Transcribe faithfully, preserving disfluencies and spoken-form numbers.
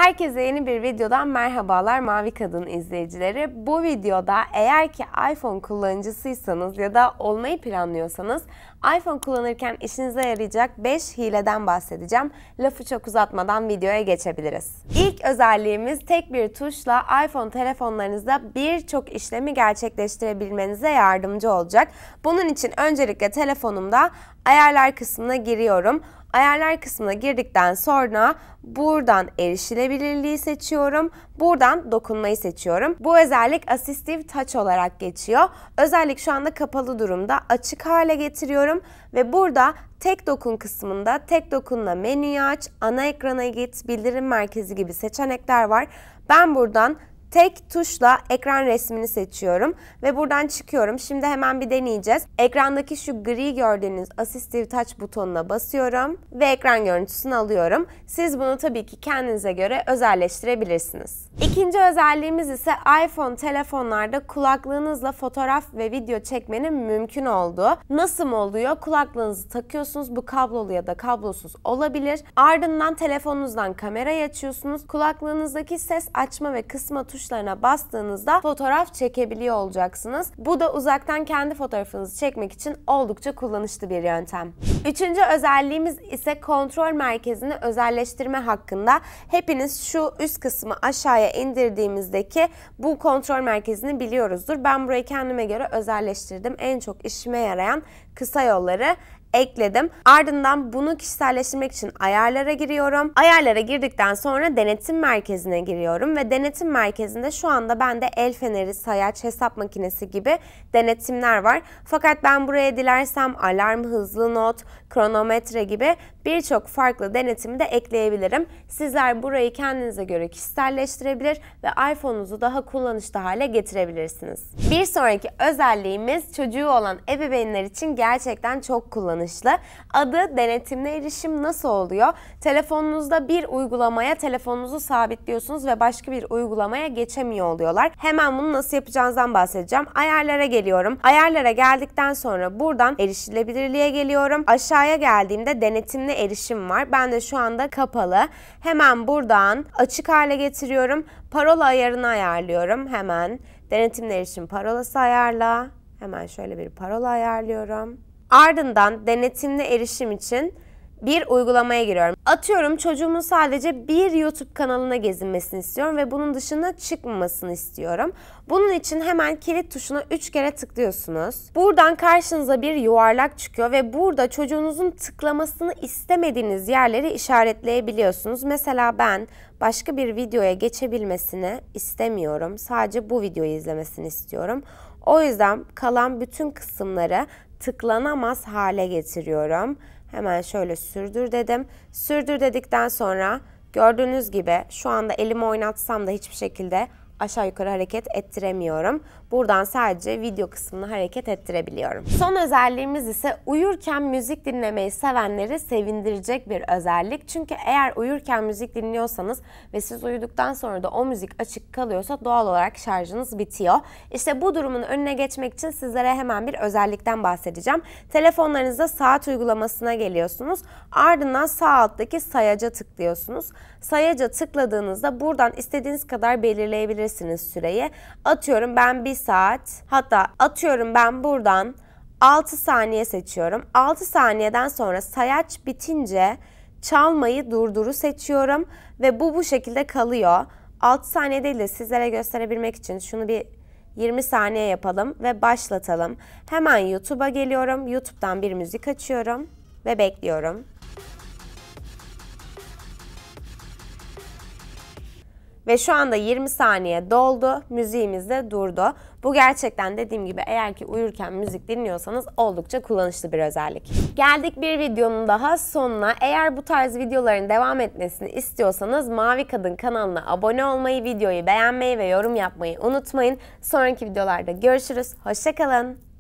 Herkese yeni bir videodan merhabalar Mavi Kadın izleyicileri. Bu videoda eğer ki iPhone kullanıcısıysanız ya da olmayı planlıyorsanız iPhone kullanırken işinize yarayacak beş hileden bahsedeceğim. Lafı çok uzatmadan videoya geçebiliriz. İlk özelliğimiz tek bir tuşla iPhone telefonlarınızda birçok işlemi gerçekleştirebilmenize yardımcı olacak. Bunun için öncelikle telefonumda ayarlar kısmına giriyorum. Ayarlar kısmına girdikten sonra buradan erişilebilirliği seçiyorum. Buradan dokunmayı seçiyorum. Bu özellik Assistive Touch olarak geçiyor. Özellik şu anda kapalı durumda. Açık hale getiriyorum ve burada tek dokun kısmında tek dokunla menüyü aç, ana ekrana git, bildirim merkezi gibi seçenekler var. Ben buradan tek tuşla ekran resmini seçiyorum ve buradan çıkıyorum. Şimdi hemen bir deneyeceğiz. Ekrandaki şu gri gördüğünüz Assistive Touch butonuna basıyorum ve ekran görüntüsünü alıyorum. Siz bunu tabii ki kendinize göre özelleştirebilirsiniz. İkinci özelliğimiz ise iPhone telefonlarda kulaklığınızla fotoğraf ve video çekmenin mümkün olduğu. Nasıl oluyor? Kulaklığınızı takıyorsunuz. Bu kablolu ya da kablosuz olabilir. Ardından telefonunuzdan kamerayı açıyorsunuz. Kulaklığınızdaki ses açma ve kısma tuşu tuşlarına bastığınızda fotoğraf çekebiliyor olacaksınız. Bu da uzaktan kendi fotoğrafınızı çekmek için oldukça kullanışlı bir yöntem. Üçüncü özelliğimiz ise kontrol merkezini özelleştirme hakkında. Hepiniz şu üst kısmı aşağıya indirdiğimizdeki bu kontrol merkezini biliyoruzdur. Ben burayı kendime göre özelleştirdim. En çok işime yarayan kısa yolları ekledim. Ardından bunu kişiselleştirmek için ayarlara giriyorum. Ayarlara girdikten sonra denetim merkezine giriyorum ve denetim merkezinde şu anda bende el feneri, sayaç, hesap makinesi gibi denetimler var. Fakat ben buraya dilersem alarm, hızlı not, kronometre gibi birçok farklı denetimi de ekleyebilirim. Sizler burayı kendinize göre kişiselleştirebilir ve iPhone'unuzu daha kullanışlı hale getirebilirsiniz. Bir sonraki özelliğimiz çocuğu olan ebeveynler için gerçekten çok kullanışlı. Adı denetimli erişim. Nasıl oluyor? Telefonunuzda bir uygulamaya telefonunuzu sabitliyorsunuz ve başka bir uygulamaya geçemiyor oluyorlar. Hemen bunu nasıl yapacağınızdan bahsedeceğim. Ayarlara geliyorum. Ayarlara geldikten sonra buradan erişilebilirliğe geliyorum. Aşağıya geldiğimde denetimli erişim var. Ben de şu anda kapalı. Hemen buradan açık hale getiriyorum. Parola ayarını ayarlıyorum. Hemen denetimli erişim parolası ayarla. Hemen şöyle bir parola ayarlıyorum. Ardından denetimli erişim için bir uygulamaya giriyorum. Atıyorum çocuğumun sadece bir YouTube kanalına gezinmesini istiyorum ve bunun dışına çıkmamasını istiyorum. Bunun için hemen kilit tuşuna üç kere tıklıyorsunuz. Buradan karşınıza bir yuvarlak çıkıyor ve burada çocuğunuzun tıklamasını istemediğiniz yerleri işaretleyebiliyorsunuz. Mesela ben başka bir videoya geçebilmesini istemiyorum. Sadece bu videoyu izlemesini istiyorum. O yüzden kalan bütün kısımları tıklanamaz hale getiriyorum. Hemen şöyle sürdür dedim. Sürdür dedikten sonra gördüğünüz gibi şu anda elimi oynatsam da hiçbir şekilde aşağı yukarı hareket ettiremiyorum. Buradan sadece video kısmını hareket ettirebiliyorum. Son özelliğimiz ise uyurken müzik dinlemeyi sevenleri sevindirecek bir özellik. Çünkü eğer uyurken müzik dinliyorsanız ve siz uyuduktan sonra da o müzik açık kalıyorsa doğal olarak şarjınız bitiyor. İşte bu durumun önüne geçmek için sizlere hemen bir özellikten bahsedeceğim. Telefonlarınızda saat uygulamasına geliyorsunuz. Ardından sağ alttaki sayaca tıklıyorsunuz. Sayaca tıkladığınızda buradan istediğiniz kadar belirleyebilirsiniz süreyi. Atıyorum ben bir saat, hatta atıyorum ben buradan altı saniye seçiyorum. altı saniyeden sonra sayaç bitince çalmayı durduru seçiyorum ve bu bu şekilde kalıyor. altı saniye değil de sizlere gösterebilmek için şunu bir yirmi saniye yapalım ve başlatalım. Hemen YouTube'a geliyorum. YouTube'dan bir müzik açıyorum ve bekliyorum. Ve şu anda yirmi saniye doldu. Müziğimiz de durdu. Bu gerçekten dediğim gibi eğer ki uyurken müzik dinliyorsanız oldukça kullanışlı bir özellik. Geldik bir videonun daha sonuna. Eğer bu tarz videoların devam etmesini istiyorsanız Mavi Kadın kanalına abone olmayı, videoyu beğenmeyi ve yorum yapmayı unutmayın. Sonraki videolarda görüşürüz. Hoşça kalın.